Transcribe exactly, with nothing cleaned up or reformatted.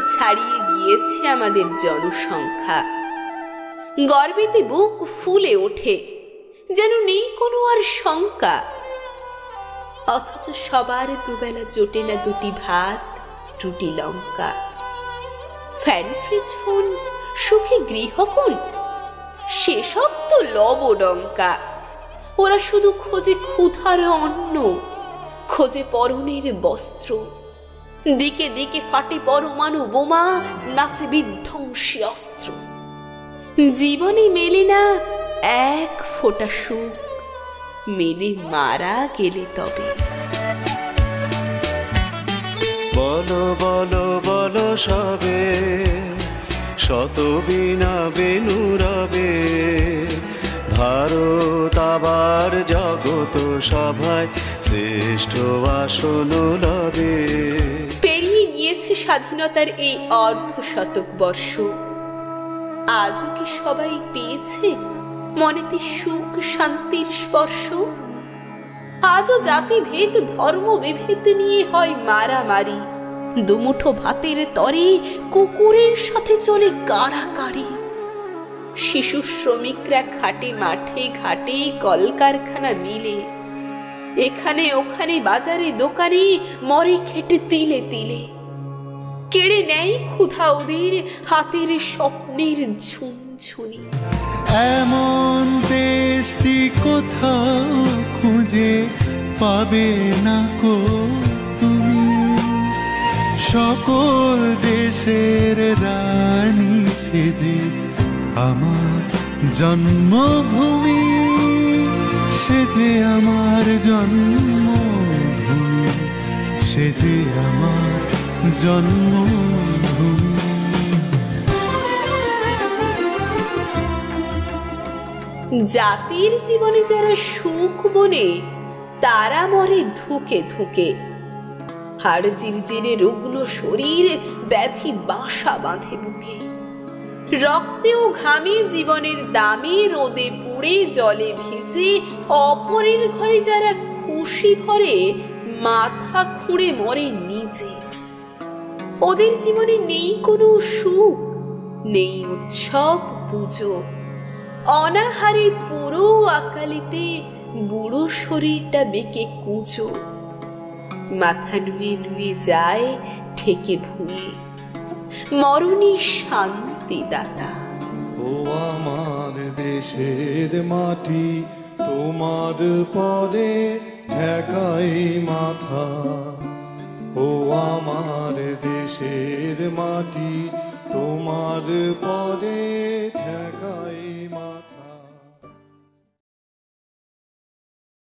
ছাড়িয়ে গিয়েছে আমাদের জনসংখ্যা। গর্বেতে বুক ফুলে ওঠে, যেন নেই কোনো আর শঙ্কা। অথচ সবার দুবেলা জোটে না দুটি ভাত, রুটি লঙ্কা। ফ্যান, ফ্রিজ, ফোন, সুখী গৃহকোণ, সেসব তো লবডঙ্কা। ওরা শুধু খোঁজে ক্ষুধার অন্ন, খোঁজে পরনের বস্ত্র। দিকে দিকে ফাটে পরমাণু বোমা, নাচে বিধ্বংসী অস্ত্র। জীবনে মেলে না এক ফোঁটা সুখ, মেলে মারা গেলে তবে। বলো বলো বলো সবে, শত বিনা বেনু রবে। ভারত আবার জগত সভায় শ্রেষ্ঠ আসন লবে। পেরিয়ে গিয়েছে স্বাধীনতার এই অর্ধ শতক বর্ষ। আজও কি সবাই পেয়েছে মনেতে সুখ শান্তির স্পর্শ? আজও জাতিভেদ ধর্ম বিভেদ নিয়ে হয় মারামারি। দুমুঠো ভাতের তরে কুকুরের সাথে চলে কাড়াকাড়ি। শিশু শ্রমিকরা খাটে মাঠে ঘাটে, কলকারখানা মিলে। এখানে ওখানে বাজারে দোকানে মরে খেটে তিলে তিলে। কেড়ে নেয় ক্ষুধা ওদের হাতের স্বপ্নের ঝুনঝুনি। এমন দেশটি কোথাও খুঁজে পাবে না কো তুমি। সকল দেশের রানী সেজে আমার জন্মভূমি, সেজে আমার জন্মভূমি, সেজে আমার জন্মভূমি। জাতির জীবনে যারা সুখ বনে, তারা মরে ধুকে ধুকে। হাড় জিরজিরে রুগ্ন শরীর, ব্যাধি বাসা বাঁধে বুকে। রক্তে ও ঘামে জীবনের দামে, রোদে পুড়ে জলে ভিজে। অপরের ঘরে যারা খুশি ভরে, মাথা খুঁড়ে মরে নিজে। ওদের জীবনে নেই কোনো সুখ, নেই উৎসব পুজো। অনাহারে পুরো আকালিতে বুড়ো শরীরটা বেঁকে কুঁচো। মাথা নুয়ে নুয়ে যায় ঠেকে ভুঁয়ে, মরণী শান্তি দাতা। ও আমার দেশের মাটি, তোমার পরে ঠেকাই মাথা। ও আমার দেশের মাটি, তোমার পরে ঠেকাই